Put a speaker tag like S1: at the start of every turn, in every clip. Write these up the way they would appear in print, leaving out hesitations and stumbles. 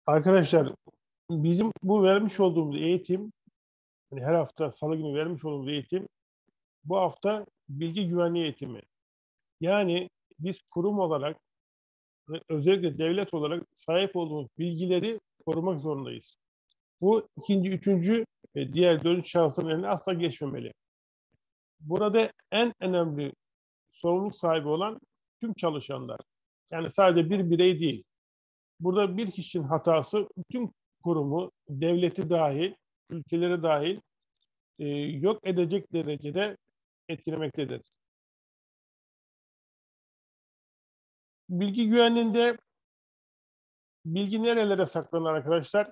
S1: Arkadaşlar, bizim bu vermiş olduğumuz eğitim, hani her hafta Salı günü vermiş olduğumuz eğitim, bu hafta bilgi güvenliği eğitimi. Yani biz kurum olarak ve özellikle devlet olarak sahip olduğumuz bilgileri korumak zorundayız. Bu ikinci, üçüncü ve diğer dönüş şahsının eline asla geçmemeli. Burada en önemli sorumluluk sahibi olan tüm çalışanlar. Yani sadece bir birey değil. Burada bir kişinin hatası bütün kurumu, devleti dahil, ülkeleri dahil yok edecek derecede etkilemektedir. Bilgi güvenliğinde bilgi nerelere saklanır arkadaşlar?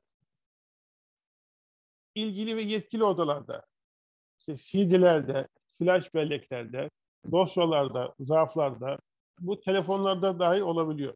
S1: İlgili ve yetkili odalarda, işte CD'lerde, flash belleklerde, dosyalarda, zarflarda, bu telefonlarda dahi olabiliyor.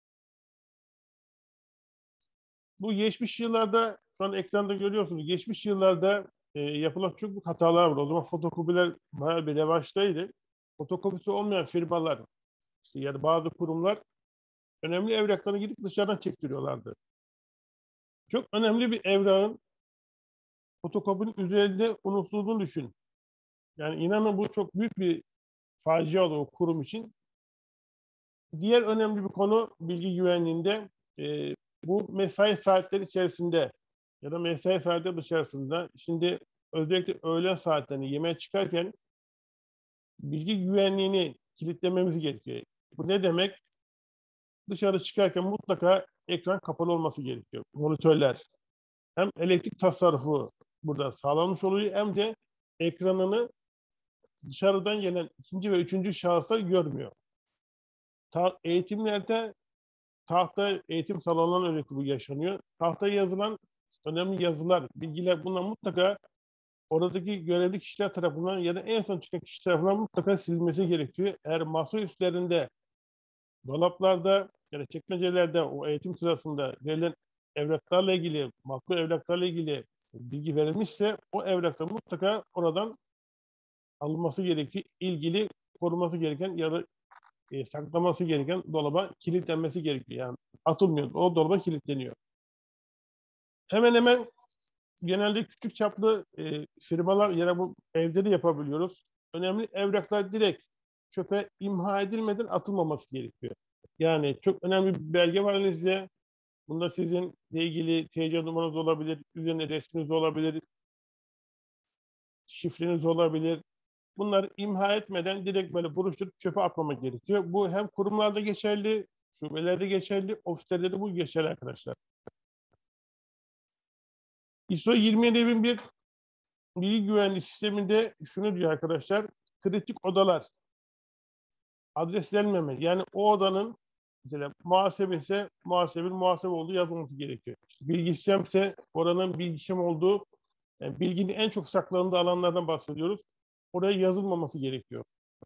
S1: Bu geçmiş yıllarda, şu an ekranda görüyorsunuz, geçmiş yıllarda yapılan çok büyük hatalar var. O zaman fotokopiler bayağı bir revaçtaydı. Fotokopisi olmayan firmalar, işte ya da bazı kurumlar önemli evraklarını gidip dışarıdan çektiriyorlardı. Çok önemli bir evrağın fotokopinin üzerinde unutulduğunu düşün. Yani inanın bu çok büyük bir facia olur o kurum için. Diğer önemli bir konu bilgi güvenliğinde bu mesai saatleri içerisinde ya da mesai saatleri dışarısında, şimdi özellikle öğlen saatlerinde yemeğe çıkarken bilgi güvenliğini kilitlememiz gerekiyor. Bu ne demek? Dışarı çıkarken mutlaka ekran kapalı olması gerekiyor. Monitörler. Hem elektrik tasarrufu burada sağlanmış oluyor, hem de ekranını dışarıdan gelen ikinci ve üçüncü şahıslar görmüyor. Eğitimlerde tahta eğitim salonlarında özellikle bu yaşanıyor. Tahtaya yazılan önemli yazılar, bilgiler, bunlar mutlaka oradaki görevli kişiler tarafından ya da en son çıkan kişi tarafından mutlaka silinmesi gerekiyor. Eğer masa üstlerinde, dolaplarda ya da çekmecelerde o eğitim sırasında verilen evraklarla ilgili, makbul evraklarla ilgili bilgi verilmişse o evraklar mutlaka oradan alınması gerekiyor. İlgili koruması gereken ya da saklaması gereken dolaba kilitlenmesi gerekiyor. Yani atılmıyor. O dolaba kilitleniyor. Hemen hemen genelde küçük çaplı firmalar ya da bu evde de yapabiliyoruz. Önemli evraklar direkt çöpe imha edilmeden atılmaması gerekiyor. Yani çok önemli bir belge var elinizde. Bunda sizinle ilgili TC numaranız olabilir, üzerine resminiz olabilir, şifreniz olabilir. Bunları imha etmeden direkt böyle buruşturup çöpe atmamak gerekiyor. Bu hem kurumlarda geçerli, şubelerde geçerli, ofislerde de bu geçerli arkadaşlar. ISO 27001 bilgi güvenliği sisteminde şunu diyor arkadaşlar: kritik odalar adreslenmemeli. Yani o odanın mesela muhasebe ise muhasebe olduğu yazılması gerekiyor. İşte bilgi işlem ise oranın bilgi işlem olduğu, yani bilginin en çok saklandığı alanlardan bahsediyoruz. Oraya yazılmaması gerekiyor.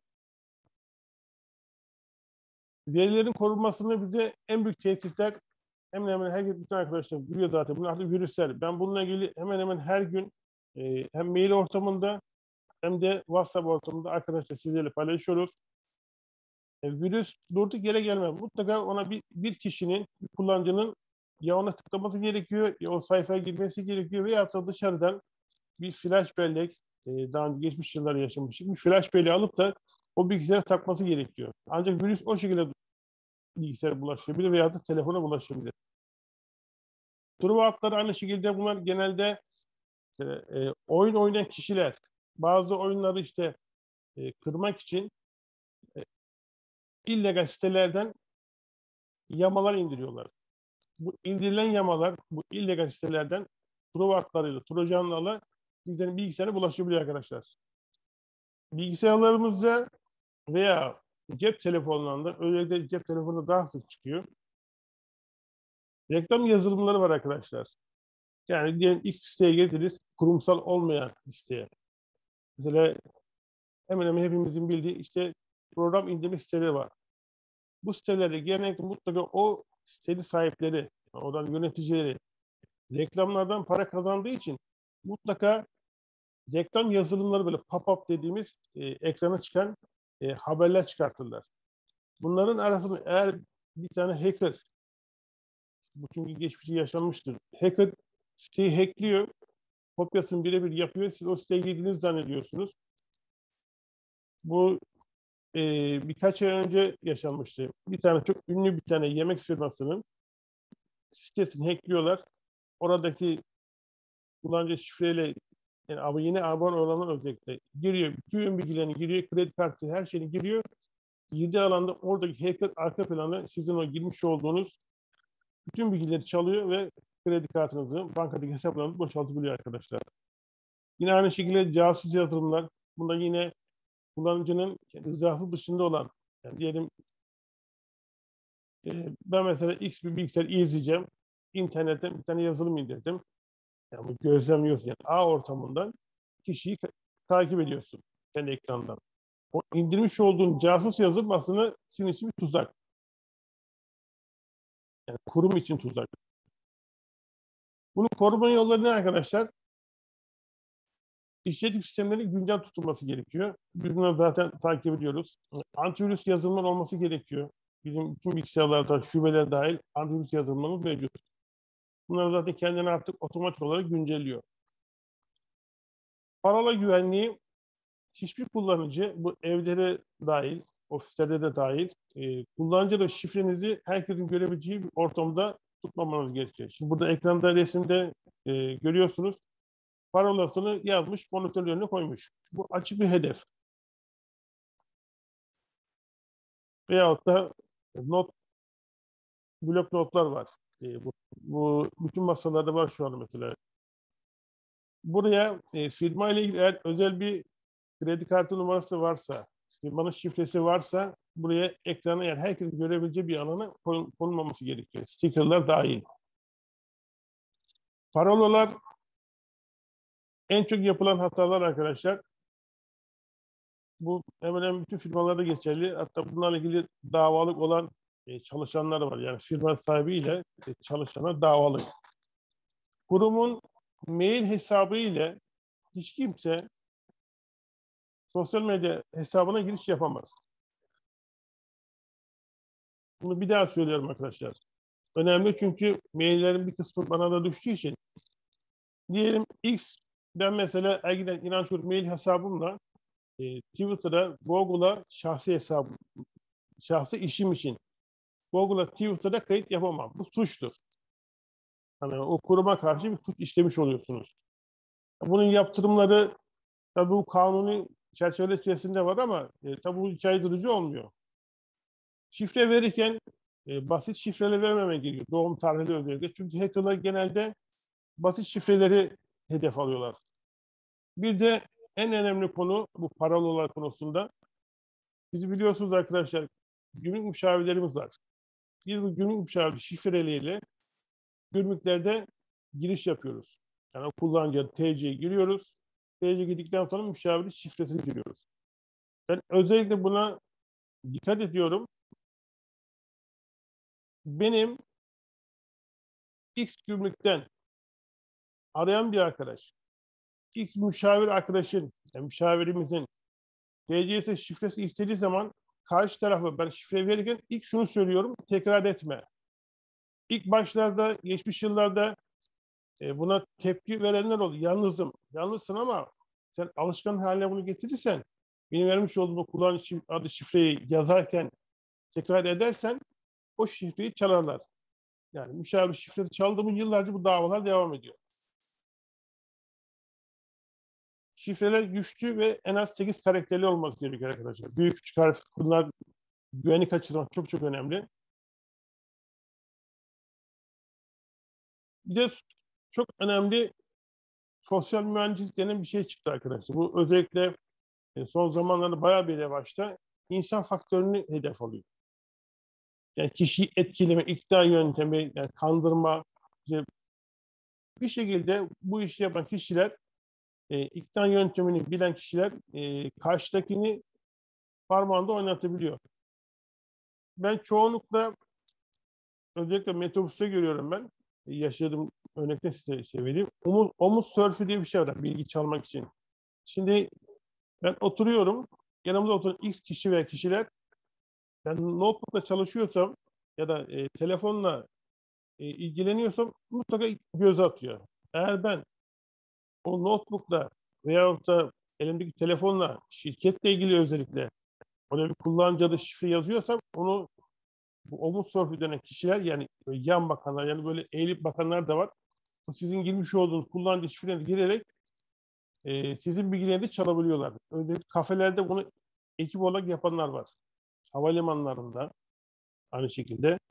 S1: Verilerin korunmasını bize en büyük tehditler, hemen hemen herkes, bütün arkadaşlar biliyor zaten, bunlar artık virüsler. Ben bununla ilgili hemen hemen her gün hem mail ortamında hem de WhatsApp ortamında arkadaşlar sizlerle paylaşıyoruz. Virüs durduk yere gelmez. Mutlaka ona bir kişinin, bir kullanıcının ya ona tıklaması gerekiyor, ya o sayfaya girmesi gerekiyor, veya da dışarıdan bir flash bellek, daha önce geçmiş yıllar yaşamıştık, bir flash belleği alıp da o bilgisayara takması gerekiyor. Ancak virüs o şekilde bilgisayara bulaşabilir veya da telefona bulaşabilir. Truva hatları aynı şekilde, bunlar genelde oyun oynayan kişiler bazı oyunları işte kırmak için illegal sitelerden yamalar indiriyorlar. Bu indirilen yamalar, bu illegal sitelerden Truva hatlarıyla, Trojanlarla bizlerin bilgisayarına bulaşabiliyor arkadaşlar. Bilgisayarlarımızda veya cep telefonlarında, özellikle cep telefonunda daha sık çıkıyor, reklam yazılımları var arkadaşlar. Yani diyelim X siteye girdiniz, kurumsal olmayan siteye. Mesela hemen hemen hepimizin bildiği işte program indirme siteleri var. Bu sitelerde genellikle mutlaka o sitenin sahipleri, oradan yöneticileri reklamlardan para kazandığı için mutlaka reklam yazılımları, böyle pop-up dediğimiz ekrana çıkan haberler çıkartırlar. Bunların arasında eğer bir tane hacker Bu çünkü geçmişte yaşanmıştır. Hacker siteyi hackliyor, kopyasını birebir yapıyor. Siz o siteye girdiğinizi zannediyorsunuz. Bu birkaç ay önce yaşanmıştı. Bir tane çok ünlü bir tane yemek firmasının sitesini hackliyorlar. Oradaki kullanıcı şifreyle yani yeni abone olanlar özellikle giriyor. Bütün bilgilerini giriyor. Kredi kartı her şeyini giriyor. Girdiği alanda oradaki hacker arka planda sizin o girmiş olduğunuz bütün bilgileri çalıyor ve kredi kartınızı, bankadaki hesaplarınızı boşaltabiliyor arkadaşlar. Yine aynı şekilde casus yatırımlar. Bunda yine kullanıcının rızası dışında olan, yani diyelim ben mesela X bir bilgisayar izleyeceğim. İnternetten bir tane yazılım indirdim. Yani bu gözlemliyorsun. Yani ağ ortamından kişiyi takip ediyorsun kendi ekrandan. O indirmiş olduğun casus yazılım aslında sizin için bir tuzak. Yani kurum için tuzak. Bunu koruma yolları ne arkadaşlar? İşletim sistemlerinin güncel tutulması gerekiyor. Biz bunu zaten takip ediyoruz. Antivirüs yazılımlar olması gerekiyor. Bizim bütün bilgisayarlarda, şubeler dahil antivirüs yazılımlarımız mevcut. Bunlar zaten kendini artık otomatik olarak güncelliyor. Parola güvenliği hiçbir kullanıcı, bu evlere dahil, ofislerde de dahil, kullanıcı da şifrenizi herkesin görebileceği bir ortamda tutmamanız gerekiyor. Şimdi burada ekranda, resimde görüyorsunuz. Parolasını yazmış, monitörün önüne koymuş. Bu açık bir hedef. Veyahut da blok notlar var. Bu bütün masalarda var şu an mesela. Buraya firma ile ilgili eğer özel bir kredi kartı numarası varsa, firmanın şifresi varsa buraya ekrana, yani herkesin görebileceği bir alana konulmaması gerekiyor. Stickerlar dahil. Parolalar en çok yapılan hatalar arkadaşlar. Bu hemen hemen bütün firmalarda geçerli. Hatta bunlarla ilgili davalık olan çalışanlar var. Yani firma sahibiyle çalışana davalık. Kurumun mail hesabı ile hiç kimse sosyal medya hesabına giriş yapamaz. Bunu bir daha söylüyorum arkadaşlar. Önemli çünkü maillerin bir kısmı bana da düştüğü için. Diyelim X, ben mesela Ergin İnançur mail hesabımla Twitter'a, Google'a şahsi hesabım, şahsi işim için Google'a, Twitter'da kayıt yapamam. Bu suçtur. Hani o kuruma karşı bir suç işlemiş oluyorsunuz. Bunun yaptırımları tabii bu kanuni çerçeve içerisinde var ama tabii bu caydırıcı olmuyor. Şifre verirken basit şifreler vermemek gerekiyor. Doğum tarihi özellikle. Çünkü hackerlar genelde basit şifreleri hedef alıyorlar. Bir de en önemli konu bu parolalar konusunda. Siz biliyorsunuz arkadaşlar, gümrük müşavirlerimiz var. Biz bu gümrük müşavir şifreleriyle gümrüklerde giriş yapıyoruz. Yani kullanıcı TC'ye giriyoruz. TC girdikten sonra müşavirin şifresini giriyoruz. Ben özellikle buna dikkat ediyorum. Benim X gümrükten arayan bir arkadaş, X müşavir arkadaşın, yani müşavirimizin TC'si şifresi istediği zaman karşı tarafa ben şifre verirken ilk şunu söylüyorum, tekrar etme. İlk başlarda, geçmiş yıllarda buna tepki verenler oldu. Yalnızım. Yalnızsın ama sen alışkan haline bunu getirirsen, benim vermiş olduğum kullanıcı adı şifreyi yazarken tekrar edersen o şifreyi çalarlar. Yani müşavir şifresi çaldı mı yıllarca bu davalar devam ediyor. Şifreler güçlü ve en az 8 karakterli olması gerekiyor arkadaşlar. Büyük küçük harf, bunlar güvenlik açısından çok çok önemli. Bir de çok önemli sosyal mühendislik denen bir şey çıktı arkadaşlar. Bu özellikle son zamanlarda bayağı bir revaçta, insan faktörünü hedef alıyor. Yani kişiyi etkileme, ikna yöntemi, yani kandırma, işte bir şekilde bu işi yapan kişiler, ikna yöntemini bilen kişiler karşıdakini parmağında oynatabiliyor. Ben çoğunlukla özellikle metrobüste görüyorum ben. Yaşadığım örnekte size şey vereyim. Omuz sörfü diye bir şey var bilgi çalmak için. Şimdi ben oturuyorum. Yanımda oturan X kişi veya kişiler, ben notebook'la çalışıyorsam ya da telefonla ilgileniyorsam mutlaka göz atıyor. Eğer ben o notebook'la veyahut da elimdeki telefonla şirketle ilgili özellikle oraya bir kullanıcı adı şifre yazıyorsam onu bu omuz sohbet eden kişiler yani yan bakanlar yani böyle eğilip bakanlar da var. Sizin girmiş olduğunuz kullanıcı şifrenizi girerek sizin bilgilerinizi çalabiliyorlar. Özellikle kafelerde bunu ekip olarak yapanlar var. Havalimanlarında aynı şekilde.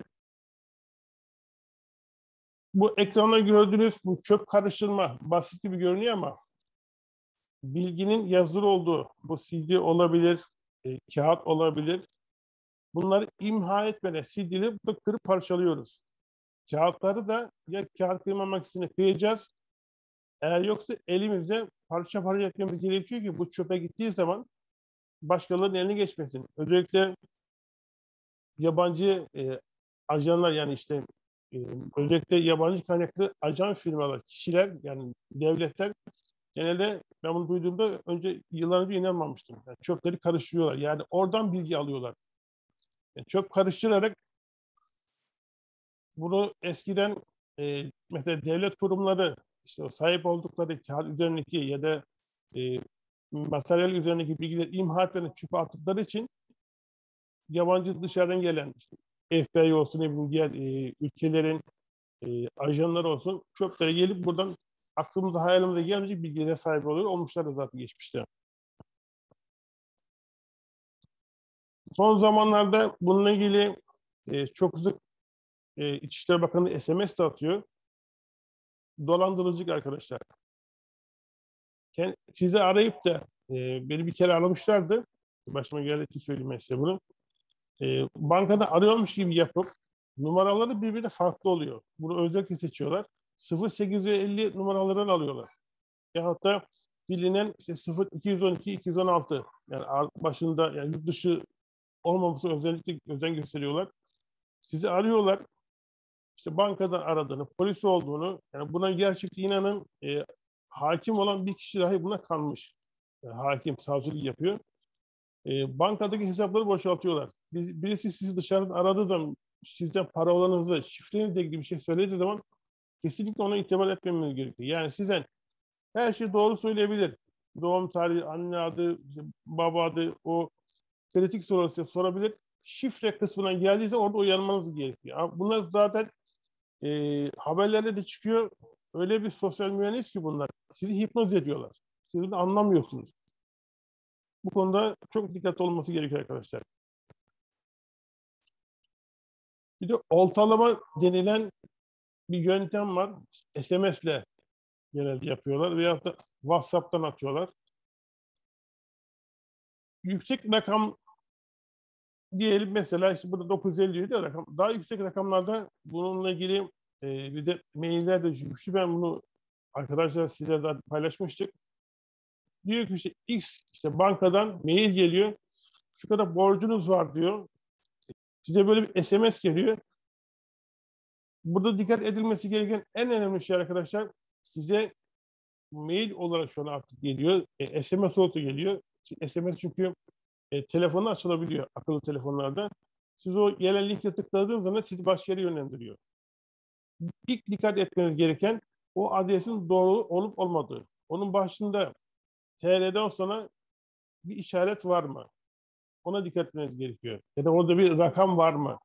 S1: Bu ekranda gördüğünüz bu çöp karıştırma basit gibi görünüyor ama bilginin yazılı olduğu bu CD olabilir, kağıt olabilir. Bunları imha etmeden CD'leri kırıp parçalıyoruz. Kağıtları da ya kağıt kırma makinesine kıyacağız. Eğer yoksa elimizde parça parça yapmamız gerekiyor ki bu çöpe gittiği zaman başkalarının eline geçmesin. Özellikle yabancı ajanlar yani işte e, özellikle yabancı kaynaklı ajan firmalar, kişiler yani devletler genelde ben bunu duyduğumda yıllar önce inanmamıştım. Yani çöpleri karıştırıyorlar. Yani oradan bilgi alıyorlar. Yani çöp karıştırarak bunu eskiden mesela devlet kurumları işte o sahip oldukları kağıt üzerindeki ya da e, materyal üzerindeki bilgileri imha etmeden çöpe attıkları için yabancı dışarıdan gelen işte FBI olsun ne bileyim diğer ülkelerin ajanları olsun çöplere gelip buradan aklımıza hayalimize gelmeyecek bilgilere sahip oluyor. Olmuşlar da zaten geçmişte. Son zamanlarda bununla ilgili çok sık İçişleri Bakanı SMS de atıyor. Dolandırıcılık arkadaşlar. Sizi arayıp da beni bir kere aramışlardı. Başıma geldiği için söyleyeyim size bunu. Bankada arıyormuş gibi yapıp numaraları birbirine farklı oluyor. Bunu özellikle seçiyorlar. 0850 numaralarını alıyorlar. Yahut da bilinen işte 0212, 216 yani başında yani yurt dışı olmaması özellikle özen gösteriyorlar. Sizi arıyorlar. İşte bankadan aradığını, polis olduğunu, yani buna gerçekten inanın hakim olan bir kişi dahi buna kanmış. Yani hakim, savcılık yapıyor. Bankadaki hesapları boşaltıyorlar. Birisi sizi dışarıdan aradığı zaman sizden para olanınızı, şifrenizle ilgili bir şey söylediği zaman kesinlikle ona itibar etmemeniz gerekiyor. Yani sizden her şeyi doğru söyleyebilir. Doğum tarihi, anne adı, baba adı, o kritik sorusu sorabilir. Şifre kısmına geldiyse orada uyanmanız gerekiyor. Bunlar zaten haberlerde de çıkıyor. Öyle bir sosyal mühendis ki bunlar. Sizi hipnoz ediyorlar. Siz de anlamıyorsunuz. Bu konuda çok dikkatli olması gerekiyor arkadaşlar. Bir de oltalama denilen bir yöntem var. SMS'le genelde yapıyorlar veyahut da WhatsApp'tan atıyorlar. Yüksek rakam diyelim mesela işte burada 957 rakam. Daha yüksek rakamlarda bununla ilgili bir de mailler de düşmüştü. Ben bunu arkadaşlar size de paylaşmıştık. Diyor ki işte X işte bankadan mail geliyor. Şu kadar borcunuz var diyor. Size böyle bir SMS geliyor. Burada dikkat edilmesi gereken en önemli şey arkadaşlar size mail olarak şu an artık geliyor. SMS olarak geliyor. SMS çünkü telefonu açılabiliyor akıllı telefonlarda. Siz o gelen linke tıkladığınız zaman sizi başka yere yönlendiriyor. İlk dikkat etmeniz gereken o adresin doğru olup olmadığı. Onun başında TL'den sonra bir işaret var mı? Ona dikkat etmeniz gerekiyor. Ya da orada bir rakam var mı?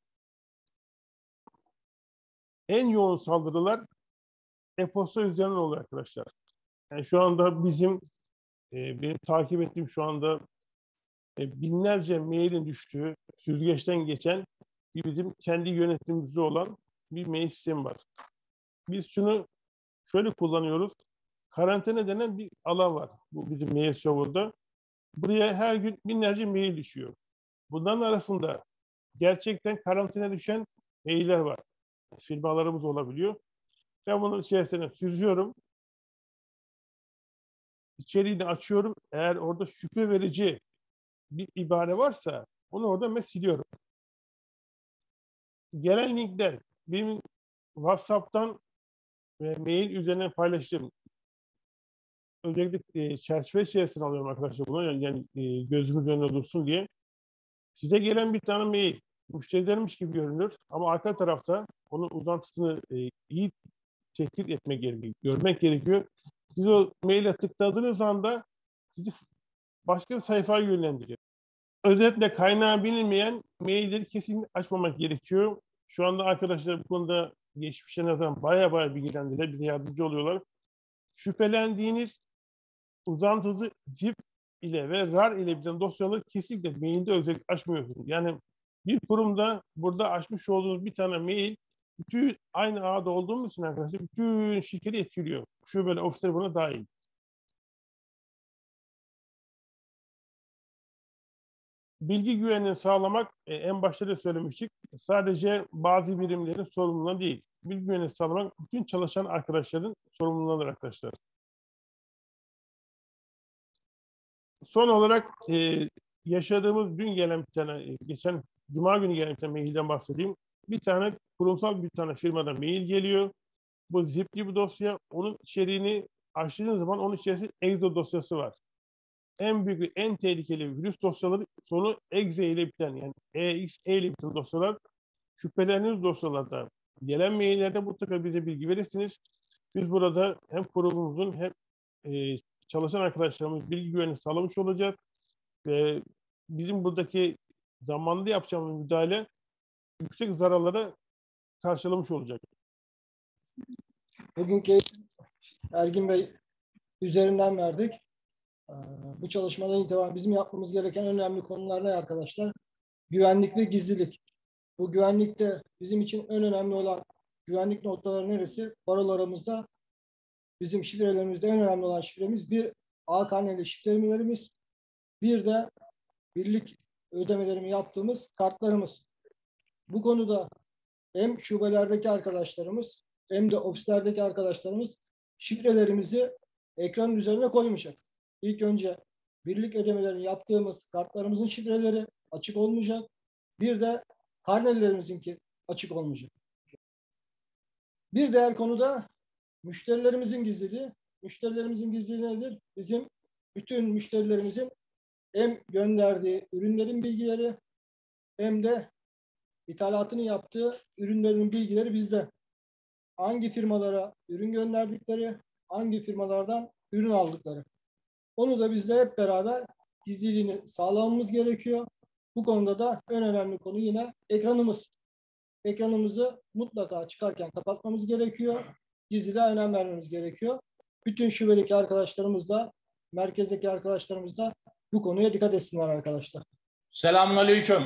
S1: En yoğun saldırılar e-posta üzerinden oluyor arkadaşlar. Yani şu anda benim takip ettiğim şu anda binlerce mailin düştüğü, süzgeçten geçen bizim kendi yönetimimizde olan bir mail sistemi var. Biz şunu şöyle kullanıyoruz. Karantina denen bir alan var. Bu bizim mail server'da. Buraya her gün binlerce mail düşüyor. Bunların arasında gerçekten karantina düşen mailler var. Firmalarımız olabiliyor. Ben bunun içerisine süzüyorum. İçeriğini açıyorum. Eğer orada şüphe verici bir ibare varsa onu orada siliyorum. Gelen linkler benim WhatsApp'tan ve mail üzerinden paylaştığım özellikle çerçeve içerisine alıyorum arkadaşlar bunu. Yani gözümüz önünde dursun diye. Size gelen bir tane mail. müşterilermiş gibi görünür ama arka tarafta onun uzantısını iyi tetkik etmek gerekiyor, görmek gerekiyor. Siz o maile tıkladığınız anda sizi başka bir sayfaya yönlendiriyor. Özetle kaynağı bilinmeyen mailleri kesinlikle açmamak gerekiyor. Şu anda arkadaşlar bu konuda geçmişe nazaran bayağı bilgilendiler, bize yardımcı oluyorlar. Şüphelendiğiniz uzantılı zip ile ve RAR ile biten dosyaları kesinlikle mailde özellikle açmıyorsunuz. Yani bir kurumda burada açmış olduğunuz bir tane mail bütün aynı ağda olduğumuz için arkadaşlar bütün şirketi etkiliyor. Şubeli ofisler buna dahil. Bilgi güvenliğini sağlamak en başta da söylemiştik. Sadece bazı birimlerin sorumluluğu değil. Bilgi güvenliğini sağlamak bütün çalışan arkadaşların sorumluluğudur arkadaşlar. Son olarak yaşadığımız dün gelen bir tane, geçen Cuma günü gelen bir tane mailden bahsedeyim. Bir tane kurumsal bir tane firmadan mail geliyor. Bu zipli bir dosya. Onun içeriğini açtığınız zaman onun içerisinde exe dosyası var. En büyük, en tehlikeli virüs dosyaları sonu exe ile biten yani exe ile biten dosyalar. Şüphelendiğiniz dosyalarda gelen maillerde mutlaka bize bilgi verirsiniz. Biz burada hem kurumumuzun hem çalışan arkadaşlarımız bilgi güvenliği sağlamış olacak ve bizim buradaki zamanlı yapacağımız müdahale yüksek zararlara karşılamış olacak.
S2: Bugünkü Ergin Bey üzerinden verdik. Bu çalışmadan itibaren bizim yapmamız gereken önemli konular ne arkadaşlar? Güvenlik ve gizlilik. Bu güvenlikte bizim için en önemli olan güvenlik noktaları neresi? Barolarımızda bizim şifrelerimizde en önemli olan şifremiz bir A karneli şifrelerimiz, bir de birlik ödemelerimi yaptığımız kartlarımız. Bu konuda hem şubelerdeki arkadaşlarımız hem de ofislerdeki arkadaşlarımız şifrelerimizi ekranın üzerine koymayacak. İlk önce birlik ödemelerini yaptığımız kartlarımızın şifreleri açık olmayacak. Bir de karnelerimizinki açık olmayacak. Bir diğer konuda müşterilerimizin gizliliği. Müşterilerimizin gizliliği nedir? Bizim bütün müşterilerimizin hem gönderdiği ürünlerin bilgileri hem de ithalatını yaptığı ürünlerin bilgileri bizde. Hangi firmalara ürün gönderdikleri, hangi firmalardan ürün aldıkları. Onu da bizde hep beraber gizliliğini sağlamamız gerekiyor. Bu konuda da en önemli konu yine ekranımız. Ekranımızı mutlaka çıkarken kapatmamız gerekiyor. Gizliliğe önem vermemiz gerekiyor. Bütün şubedeki arkadaşlarımız da, merkezdeki arkadaşlarımız da bu konuya dikkat etsinler arkadaşlar.
S3: Selamünaleyküm.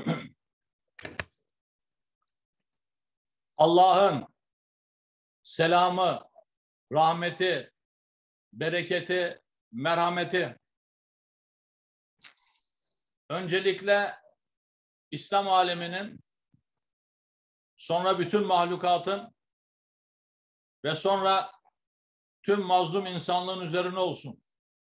S3: Allah'ın selamı, rahmeti, bereketi, merhameti öncelikle İslam aleminin, sonra bütün mahlukatın ve sonra tüm mazlum insanlığın üzerine olsun.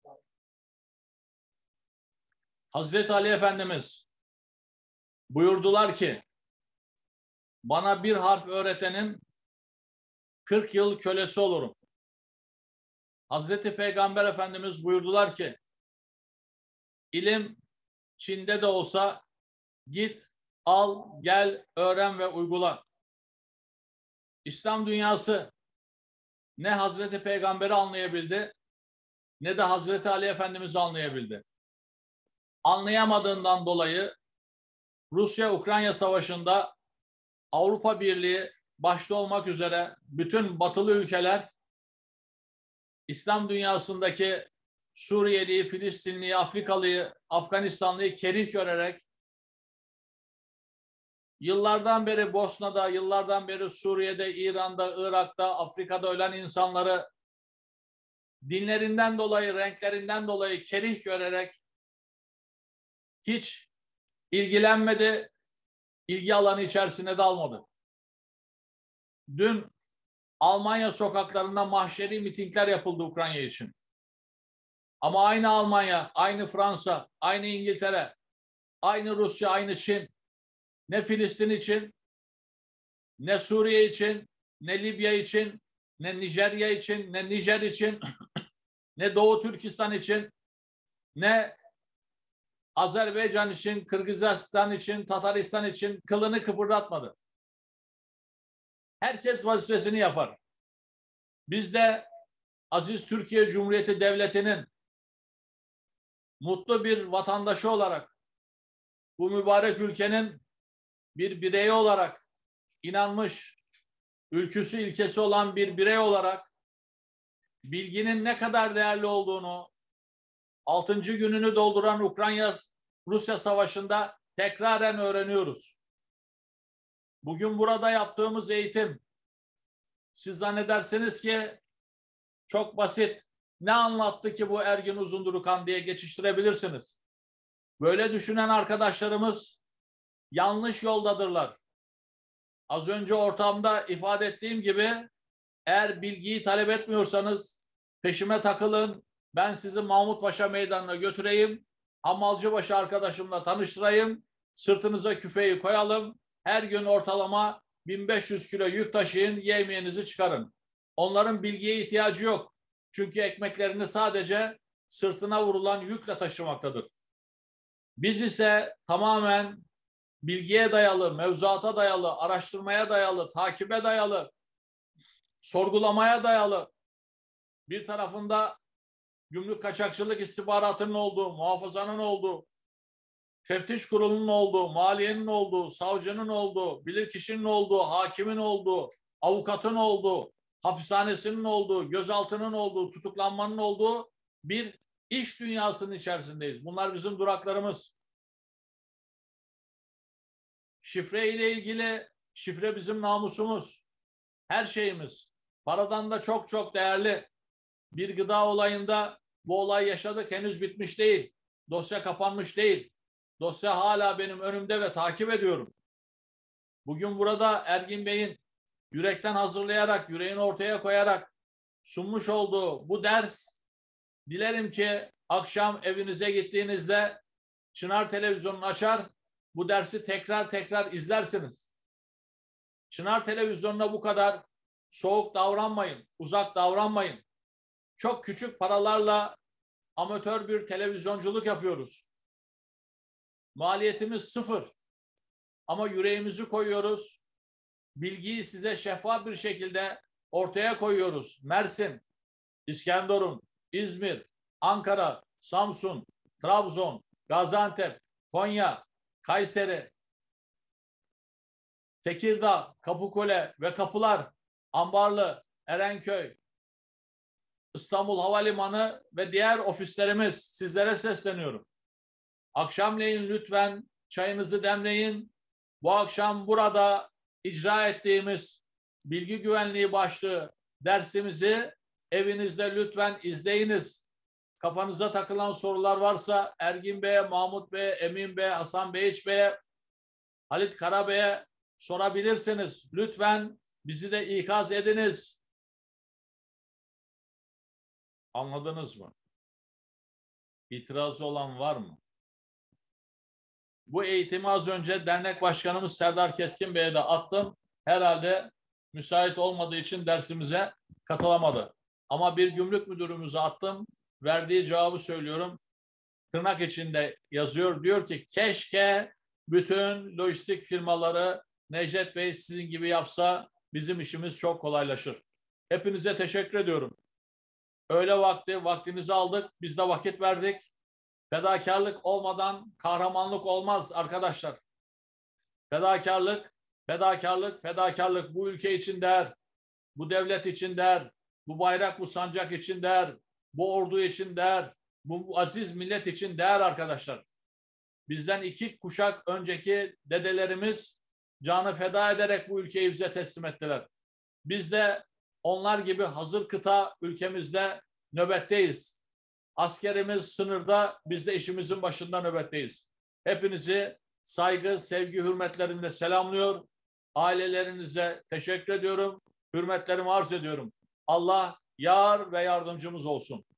S3: Hazreti Ali Efendimiz buyurdular ki, bana bir harf öğretenin 40 yıl kölesi olurum. Hazreti Peygamber Efendimiz buyurdular ki, ilim Çin'de de olsa git, al, gel, öğren ve uygula. İslam dünyası ne Hazreti Peygamber'i anlayabildi, ne de Hazreti Ali Efendimiz'i anlayabildi. Anlayamadığından dolayı Rusya-Ukrayna Savaşı'nda Avrupa Birliği başta olmak üzere bütün batılı ülkeler İslam dünyasındaki Suriyeli'yi, Filistinli'yi, Afrikalıyı, Afganistanlıyı kerih görerek yıllardan beri Bosna'da, yıllardan beri Suriye'de, İran'da, Irak'ta, Afrika'da ölen insanları dinlerinden dolayı, renklerinden dolayı kerih görerek hiç ilgilenmedi, ilgi alanı içerisine de almadı. Dün Almanya sokaklarında mahşeri mitingler yapıldı Ukrayna için. Ama aynı Almanya, aynı Fransa, aynı İngiltere, aynı Rusya, aynı Çin, ne Filistin için, ne Suriye için, ne Libya için, ne Nijerya için, ne Nijer için, ne Doğu Türkistan için, ne Azerbaycan için, Kırgızistan için, Tataristan için kılını kıpırdatmadı. Herkes vazifesini yapar. Biz de aziz Türkiye Cumhuriyeti Devleti'nin mutlu bir vatandaşı olarak, bu mübarek ülkenin bir bireyi olarak, inanmış, ülküsü ilkesi olan bir birey olarak bilginin ne kadar değerli olduğunu 6. gününü dolduran Ukrayna-Rusya savaşında tekraren öğreniyoruz. Bugün burada yaptığımız eğitim, siz zannedersiniz ki çok basit, ne anlattı ki bu Ergin Uzundurukan diye geçiştirebilirsiniz. Böyle düşünen arkadaşlarımız yanlış yoldadırlar. Az önce ortamda ifade ettiğim gibi, eğer bilgiyi talep etmiyorsanız peşime takılın. Ben sizi Mahmut Paşa Meydanı'na götüreyim. Hamalcıbaşı arkadaşımla tanıştırayım. Sırtınıza küfeyi koyalım. Her gün ortalama 1500 kilo yük taşıyın. Yemeğinizi çıkarın. Onların bilgiye ihtiyacı yok. Çünkü ekmeklerini sadece sırtına vurulan yükle taşımaktadır. Biz ise tamamen bilgiye dayalı, mevzuata dayalı, araştırmaya dayalı, takibe dayalı, sorgulamaya dayalı, bir tarafında gümrük kaçakçılık istihbaratının olduğu, muhafazanın olduğu, teftiş kurulunun olduğu, maliyenin olduğu, savcının olduğu, bilirkişinin olduğu, hakimin olduğu, avukatın olduğu, hapishanesinin olduğu, gözaltının olduğu, tutuklanmanın olduğu bir iş dünyasının içerisindeyiz. Bunlar bizim duraklarımız. Şifre ile ilgili, şifre bizim namusumuz, her şeyimiz. Paradan da çok çok değerli. Bir gıda olayında bu olay yaşadık, henüz bitmiş değil. Dosya kapanmış değil. Dosya hala benim önümde ve takip ediyorum. Bugün burada Ergin Bey'in yürekten hazırlayarak, yüreğini ortaya koyarak sunmuş olduğu bu ders, dilerim ki akşam evinize gittiğinizde Çınar Televizyonu'nu açar, bu dersi tekrar tekrar izlersiniz. Çınar Televizyonu'na bu kadar soğuk davranmayın, uzak davranmayın. Çok küçük paralarla amatör bir televizyonculuk yapıyoruz. Maliyetimiz sıfır. Ama yüreğimizi koyuyoruz. Bilgiyi size şeffaf bir şekilde ortaya koyuyoruz. Mersin, İskenderun, İzmir, Ankara, Samsun, Trabzon, Gaziantep, Konya, Kayseri, Tekirdağ, Kapıkule ve Kapılar, Ambarlı, Erenköy, İstanbul Havalimanı ve diğer ofislerimiz, sizlere sesleniyorum. Akşamleyin lütfen çayınızı demleyin. Bu akşam burada icra ettiğimiz bilgi güvenliği başlığı dersimizi evinizde lütfen izleyiniz. Kafanıza takılan sorular varsa Ergin Bey'e, Mahmut Bey'e, Emin Bey'e, Hasan Beyiç Bey'e, Halit Karabey'e sorabilirsiniz. Lütfen bizi de ikaz ediniz. Anladınız mı? İtirazı olan var mı? Bu eğitimi az önce dernek başkanımız Serdar Keskin Bey'e de attım. Herhalde müsait olmadığı için dersimize katılamadı. Ama bir gümrük müdürümüze attım. Verdiği cevabı söylüyorum. Tırnak içinde yazıyor. Diyor ki keşke bütün lojistik firmaları Necdet Bey sizin gibi yapsa, bizim işimiz çok kolaylaşır. Hepinize teşekkür ediyorum. Öğle vaktinizi aldık. Biz de vakit verdik. Fedakarlık olmadan kahramanlık olmaz arkadaşlar. Fedakarlık, fedakarlık, fedakarlık bu ülke için değer. Bu devlet için değer. Bu bayrak, bu sancak için değer. Bu ordu için değer. Bu aziz millet için değer arkadaşlar. Bizden 2 kuşak önceki dedelerimiz canı feda ederek bu ülkeyi bize teslim ettiler. Biz de onlar gibi hazır kıta ülkemizde nöbetteyiz. Askerimiz sınırda, biz de işimizin başında nöbetteyiz. Hepinizi saygı, sevgi, hürmetlerimle selamlıyor. Ailelerinize teşekkür ediyorum. Hürmetlerimi arz ediyorum. Allah yar ve yardımcımız olsun.